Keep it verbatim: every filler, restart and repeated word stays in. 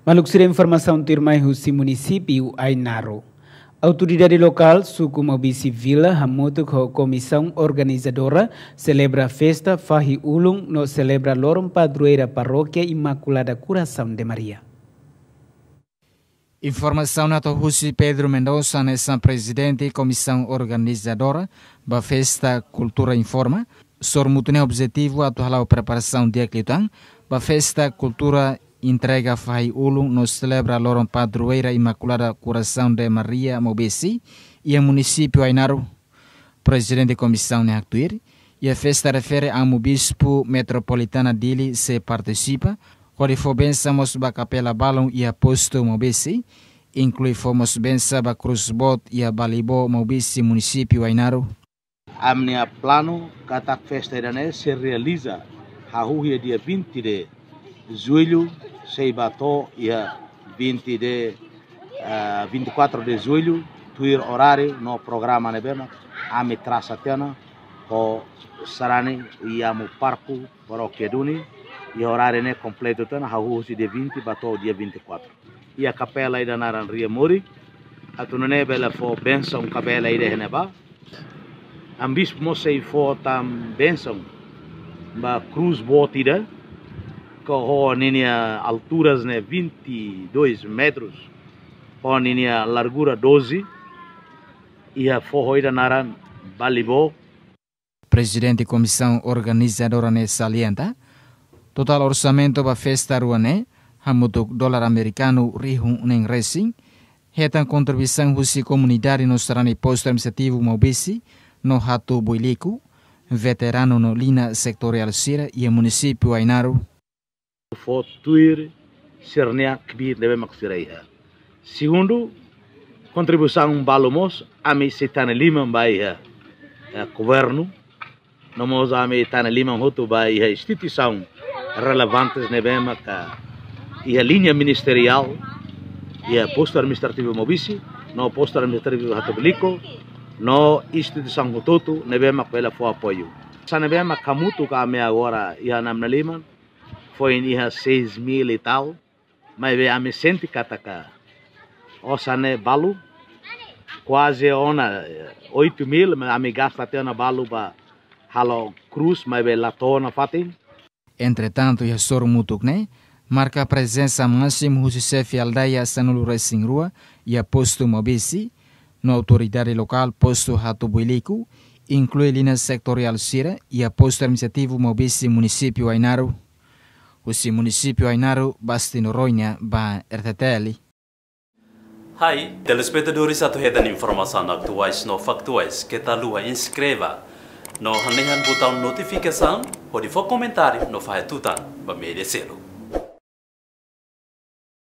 Maluksira informação Tirmai Husi município Ainaro. Autoridade local, suku Mobisi Vila, hamutuk ho comissão organizadora, celebra a festa Fahi Ulung no celebra Lorong Padroeira Paróquia Imaculada Coração de Maria. Informação na Husi Pedro Mendonça, nessa presidente comissão organizadora da festa Cultura Informa, sormutune objetivo atual a preparação de Eclitang, da festa Cultura entrega Fahi Ulung no celebra Lorong Padroeira Imaculada Coração de Maria Mobisi e o município Ainaro. Presidente da comissão ne actuir e a festa refere a um bispo metropolitana dele se participa, onde for bensamos ba capela balão e a posto Mobisi, inclui fomos bensa ba cruzbot e a balibo Mobisi município Ainaro. A minha plano kata festa irane se realiza hahuia dia vinte de julho, Seibato ia vinte de uh, vinte e quatro de julho, tuir horário no programa nebema, ame traça tena, o sarani iamu parco paróquia duni, e horário ne completo tena, hahusi de vinte, bato dia vinte e quatro. E a capela ida naran ria mori, atunane bela fo benção capela ida heneba, ambispo mosei fo tam benção, ba cruz botida, com a alturas né vinte e dois metros, com a largura doze, e a forroida naran balibo. Presidente da comissão organizadora ne salienta, total orçamento para festa ruane, hamutuk dólar americano rihun nem racing, hetan contribuição husi comunidade no sarani posto administrativo Mobisi, no hatu builiku, veterano no lina sectorial sira e município Ainaro. Fotuir sernia kbir deve maksiraiha. Segundo, contribuição balomos ame setana lima baiha governo, nomos ame tana lima hotu baiha instituição relevantes nebema ka e a linha ministerial e a posto administrativo Mobisi, no posto administrativo Hatoblico, no instituição hototo nebema pela fo apoio. Sa nebema kamutu ka ame agora e a namna lima foi em seis mil e tal, mas a me sente catacá. Osane balu, quase ona oito mil, mas a me gasta até na balu para halo cruz, mas lá tona fatin. Entretanto, o Sor Mutukne marca a presença máxima do chefe aldeia Sanulu Racing Rua e a posto Mobisi, na autoridade local posto Hatubuiliku, inclui linha sectorial Sira e a posto administrativo Mobisi município Ainaro. O município Ainaro Bastino Roinha ba R T T L. Hai, telespectadores atuhetan informação atuais no factuais que tá lua inscreva no hanehan botão notificação, pode for comentário no faz tutan ba merecê-lo.